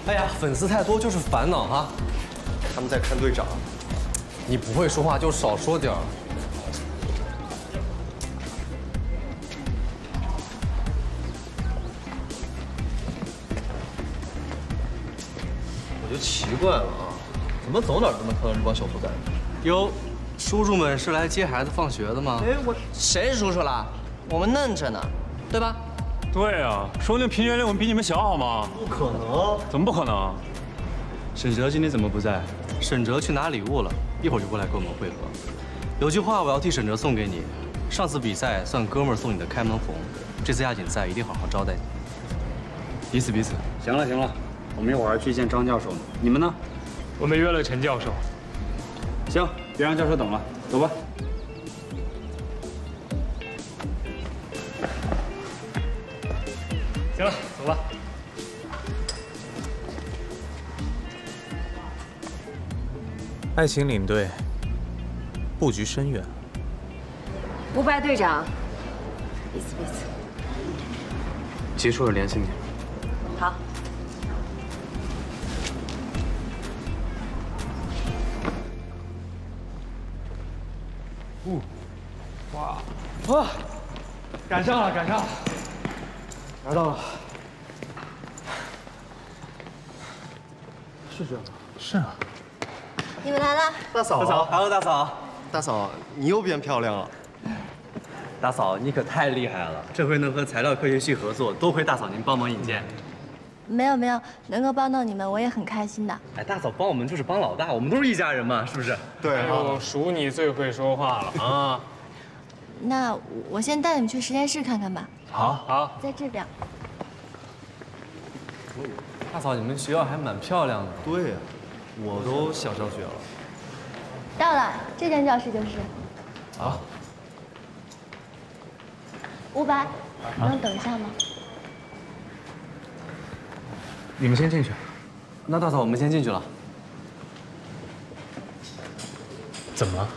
哎呀，粉丝太多就是烦恼哈。 他们在看队长。 你不会说话就少说点儿。 我就奇怪了啊，怎么走哪儿都能看到这帮小不该？ 哟，叔叔们是来接孩子放学的吗？ 哎， 谁叔叔了？我们嫩着呢，对吧？ 对啊，说不定平均年龄我们比你们小好吗？ 不可能！ 怎么不可能？沈哲今天怎么不在？ 沈哲去拿礼物了，一会儿就过来跟我们会合。有句话我要替沈哲送给你：上次比赛算哥们儿送你的开门红，这次亚锦赛一定好好招待你。 彼此彼此。行了行了，我们一会儿要去见张教授呢。你们呢？ 我们约了陈教授。 行，别让教授等了，走吧。 行了，走吧。 爱情领队，布局深远。 伍佰队长，彼此彼此。 结束了联系你。 好。 哇，赶上了，赶上了，拿到了。是这样吗？ 是啊。 你们来了。 大嫂， 大嫂，Hello，大嫂。 大嫂，你又变漂亮了。 大嫂，你可太厉害了，这回能和材料科学系合作，多亏大嫂您帮忙引荐。 没有没有，能够帮到你们，我也很开心的。 哎，大嫂帮我们就是帮老大，我们都是一家人嘛，是不是？ 对哎呦，数你最会说话了啊！ 那我先带你们去实验室看看吧。 好， 在这边。 大嫂，你们学校还蛮漂亮的。 对呀，我都想上学了。 到了，这间教室就是。 好。 伍佰，你能等一下吗？ 你们先进去。 那大嫂，我们先进去了。 怎么了？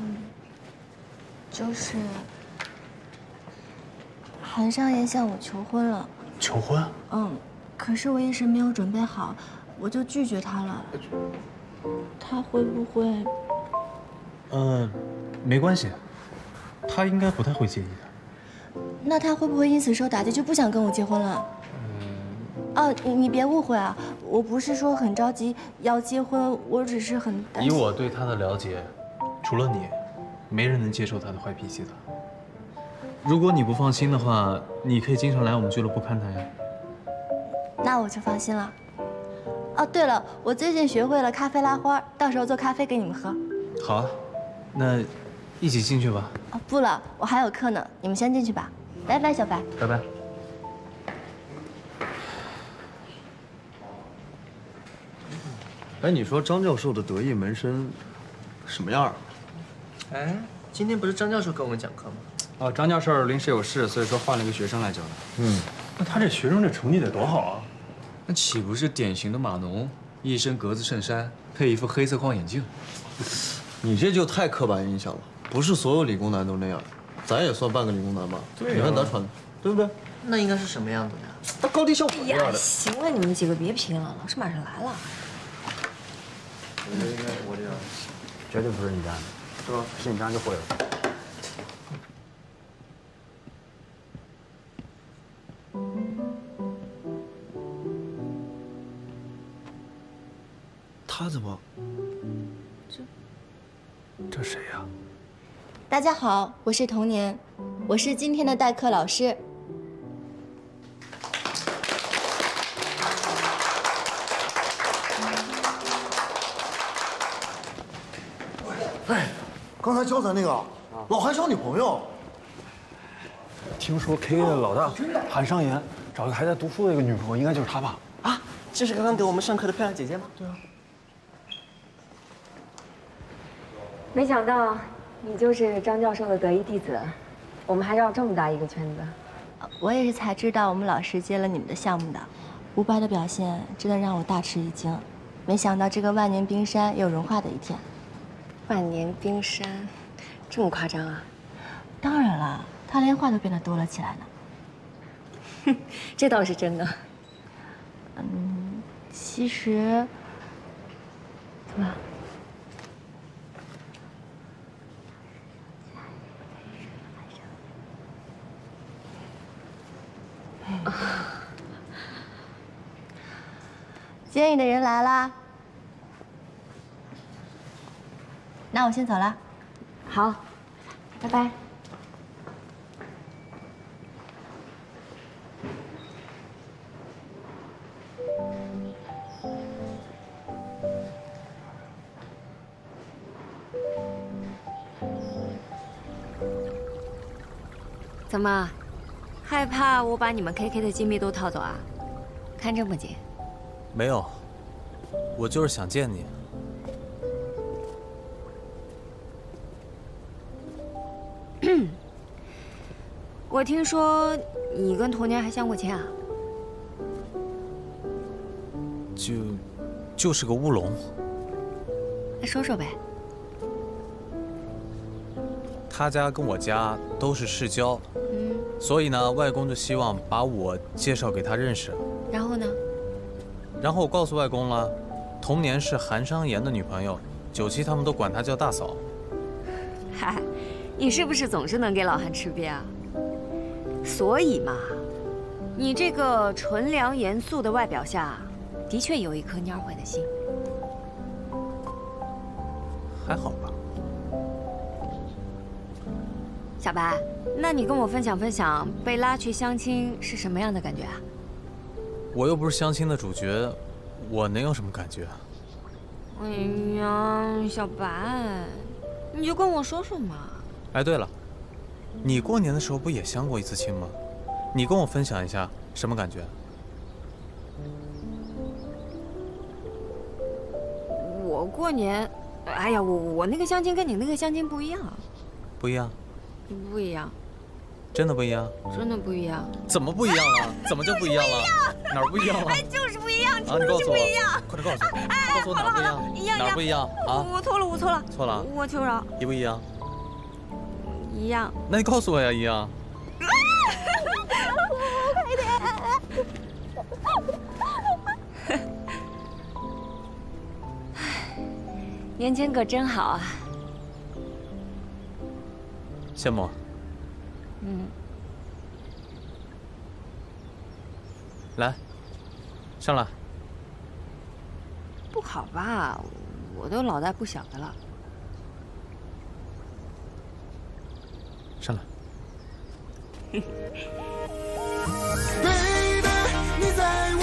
就是韩商言向我求婚了。 求婚？ 可是我一时没有准备好，我就拒绝他了。他会不会？ 没关系，他应该不太会介意的。 那他会不会因此受打击，就不想跟我结婚了？哦，你别误会啊，我不是说很着急要结婚，我只是很担心。 以我对他的了解，除了你，没人能接受他的坏脾气的。如果你不放心的话，你可以经常来我们俱乐部看他呀。 那我就放心了。哦，对了，我最近学会了咖啡拉花，到时候做咖啡给你们喝。 好啊，那一起进去吧。 哦，不了，我还有课呢，你们先进去吧。拜拜，小白。 拜拜。 哎，你说张教授的得意门生什么样啊？ 哎，今天不是张教授给我们讲课吗？ 哦，张教授临时有事，所以说换了一个学生来教的。 那他这学生这成绩得多好啊！ 那岂不是典型的码农？一身格子衬衫，配一副黑色框眼镜。 你这就太刻板印象了，不是所有理工男都那样，咱也算半个理工男吧？ 对呀你看咱穿的，对不对？ 那应该是什么样子的呀？ 他高低像我这样的。 行了，你们几个别拼了，老师马上来了。 我觉得应该是我这样，绝对不是你家的，是吧？是你家就会了。 他怎么？ 这谁呀？ 大家好，我是童年，我是今天的代课老师。 哎，刚才教咱那个老韩小女朋友， 听说 K 的老大韩商言找一个还在读书的一个女朋友，应该就是他吧？ 啊，就是刚刚给我们上课的漂亮姐姐吗？ 对啊。 没想到你就是张教授的得意弟子，我们还绕这么大一个圈子。 我也是才知道我们老师接了你们的项目的。伍佰的表现真的让我大吃一惊，没想到这个万年冰山也有融化的一天。 万年冰山，这么夸张啊？ 当然了，他连话都变得多了起来呢。 这倒是真的。 其实，怎么了？接你的人来啦，那我先走了。 好，拜拜。怎么，害怕我把你们 KK 的金币都套走啊？看这么紧。 没有，我就是想见你。 我听说你跟童年还相过亲啊？ 就是个乌龙。 那说说呗。 他家跟我家都是世交，所以呢，外公就希望把我介绍给他认识。 然后呢？ 然后我告诉外公了，童年是韩商言的女朋友，97他们都管她叫大嫂。 嗨，你是不是总是能给老韩吃瘪啊？所以嘛，你这个纯良严肃的外表下，的确有一颗蔫坏的心。 还好吧。 小白，那你跟我分享分享被拉去相亲是什么样的感觉啊？ 我又不是相亲的主角，我能有什么感觉啊？ 哎呀，小白，你就跟我说说嘛。 哎，对了，你过年的时候不也相过一次亲吗？你跟我分享一下什么感觉？ 我过年，哎呀，我那个相亲跟你那个相亲不一样。 不一样？ 不一样。 真的不一样？ 真的不一样。 怎么不一样了？怎么就不一样了？哪儿不一样了？ 哎，就是不一样， 啊！你告诉我， 不一样， 快点告诉我， 哎， 告诉我哪儿不一样？ 一样， 哪儿不一样啊？ 我错了，我错了， 错了， 我求饶。 一不一样？ 一样。 那你告诉我呀，一样。 快点！年轻可真好啊。 羡慕。来，上来。 不好吧？我都老大不小的了。 上来。 Baby，你在